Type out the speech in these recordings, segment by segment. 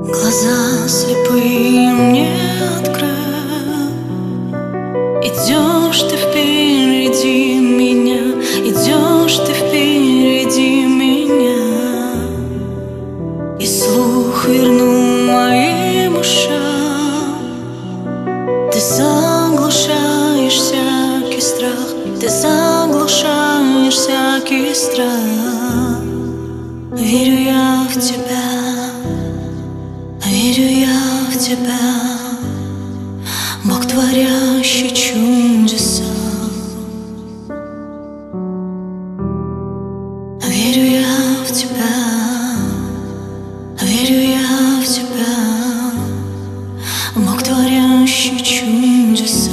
Глаза слепые мне открыл. Идешь ты впереди меня, идешь ты впереди меня, и слух верну моим ушам. Ты заглушаешь всякий страх, ты заглушаешь всякий страх. Верю я в тебя, верю я в тебя, Бог, творящий чудеса. Верю я в тебя, верю я в тебя, Бог, творящий чудеса.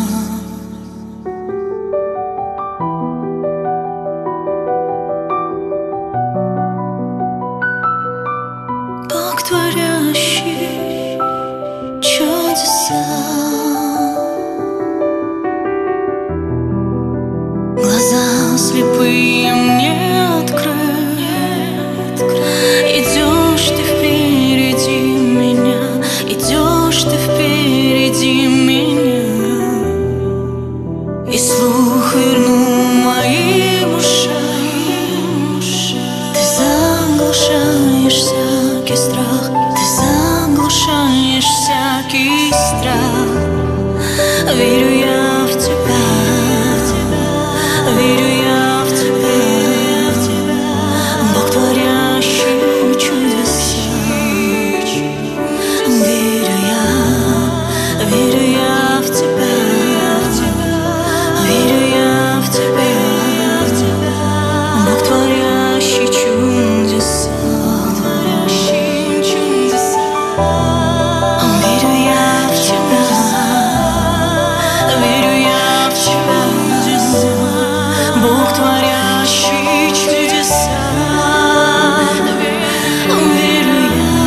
Бог, творящий чудеса. Глаза слепые мне открыл. Идешь ты впереди меня, идешь ты впереди меня, и слух верну моим ушам. Ты заглушаешь всякий страх, ты заглушаешь всякий страх. Верю я в тебя, верю я в тебя, Бог, творящий чудеса. Верю я в тебя, верю я в тебя, Бог, творящий чудеса. Верю я в тебя, верю я в тебя, Бог, творящий чудеса. Верю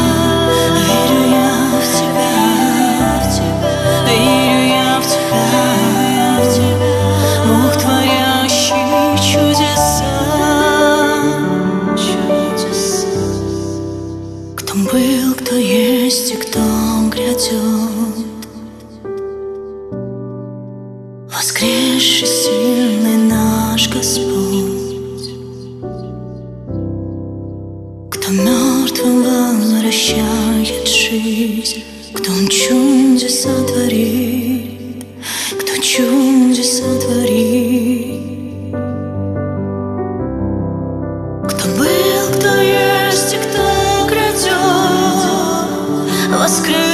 я в тебя, верю я в тебя, Бог, творящий чудеса. Кто был, кто есть и кто грядет, воскресший сильный наш Господь. Кто мертвым возвращает жизнь, кто чудеса творит, кто чудеса творит. Кто был, кто есть и кто грядет, воскресший